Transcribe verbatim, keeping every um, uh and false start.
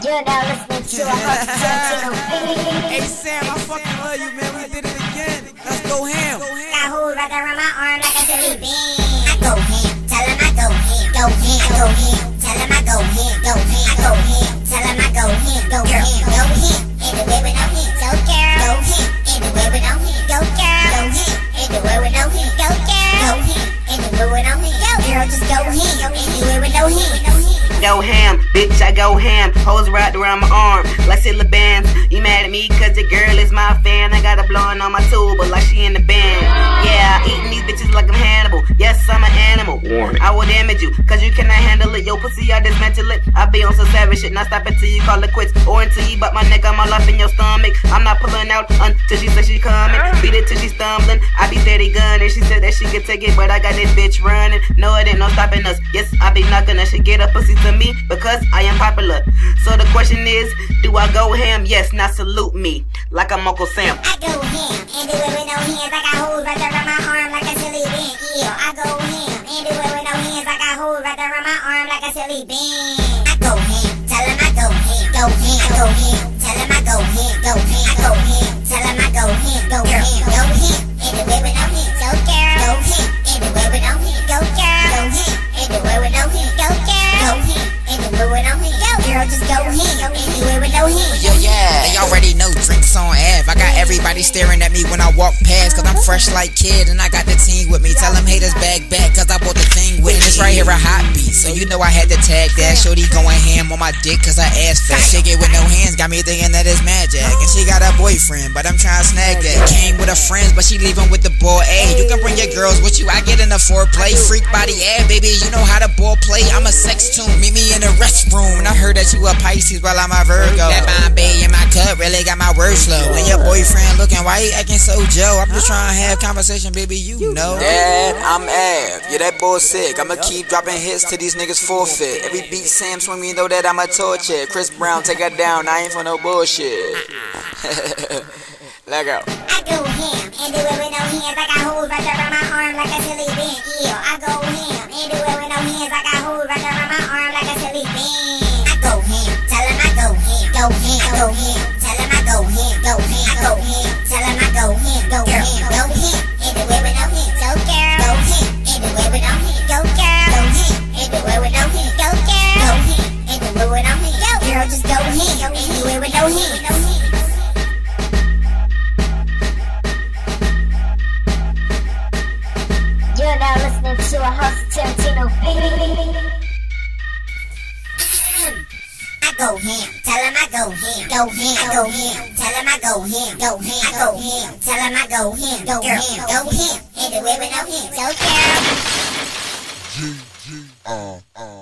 You're now listening to a Hustle Tarantino. Hey Sam, I fucking love you, man. We did it again. Let's go ham. Got hoes right around my arm like a silly bean. I go ham, tell him I go ham, go ham, go ham. Tell him I go ham, go ham, I go ham. Tell him I go ham, go ham, go ham. Anywhere with no hand, go girl. Go ham, anywhere with no hand, go girl. Go ham, anywhere with no hand, go girl. Go ham, anywhere with no hand, go girl. Just go ham, anywhere with no hand. Go ham, bitch, I go ham. Hoes wrapped around my arm like silly bands. You mad at me cause your girl is my fan. I got her blowing on my tuba like she in the band. Yeah, eating these bitches like I'm Hannibal. Yes, I'm an animal. Warning. I will damage you cause you cannot handle it. Yo, pussy, I dismantle it. I be on some savage shit, not stop until you call it quits. Or until you butt my neck on my life in your stomach. I'm not pulling out until she says she coming. Beat it till she stumbling. I be steady gunning. She said that she could take it, but I got this bitch running. No, it ain't no stopping us. Yes, I be knocking her. She get a pussy to me because I am popular. So the question is, do I go ham? Yes, now salute me like I'm Uncle Sam. I go ham, and do it with no hands. I got hoes right around my arm like a silly bean. Yeah, I go ham, and do it with no hands. I got hoes right around my arm like a silly bean. I go ham, tell him I go ham, go ham, go ham. Tell him I go ham, go ham, I go ham. Tell him I go ham, go ham, go ham. And do it with no hands, go girl. Go ham, and do it with no hands, go girl. Go ham, and do it with no hands, go girl. Go ham. Girl, just go ham, anywhere with no hands. Yeah, yeah, they already know drinks on Ave. I got everybody staring at me when I walk past, cause I'm fresh like kid and I got the team with me. Tell them haters bag back, cause I bought the thing with me. This right here a hot beat, so you know I had to tag that. Shorty going ham on my dick cause I ass fat. Shake it with no hands, got me thinking that it's magic. And she got a boyfriend, but I'm trying to snag that. Came with her friends, but she leaving with the boy. Hey, you can bring your girls with you, I get in the foreplay. Freak body, yeah, baby, you know how the ball play. I'm a sex tune, meet me in the restroom. And I heard that you a Pisces while I'm a Virgo. That Bombay in my cup really got my words slow. When your boyfriend looking white, acting so Joe. I'm just trying to have conversation, baby, you know. Dad, I'm Av. Yeah, that boy sick. I'ma keep dropping hits till these niggas forfeit. Every beat Sam swing me, know that I'm a torture. Chris Brown, take her down. I ain't for no bullshit. Let go. I go ham, and do it with no hands. I got hoes right around my arm like a silly bean. Yeah, I go ham, and do it with no hands. I got hoes right around my arm like a silly bean. I go ham, tell him I go ham, go ham, go ham. Tell him I go ham, go ham, go ham. Tell him I go ham, go ham, go ham. And do it with no hands, go girl. Go ham, and do it with no hands, go girl. Go ham, and do it with no hands, go girl. Go ham, and do it with no hands, go girl. Just go ham, and do it with no hands. You're now listening to a Hustle Tarantino. I go ham, tell him I go ham, go ham, go ham. Tell him I go ham, go ham, I go ham. Tell him I go ham, go ham, go ham. And do it with no hands, go girl. G G uh uh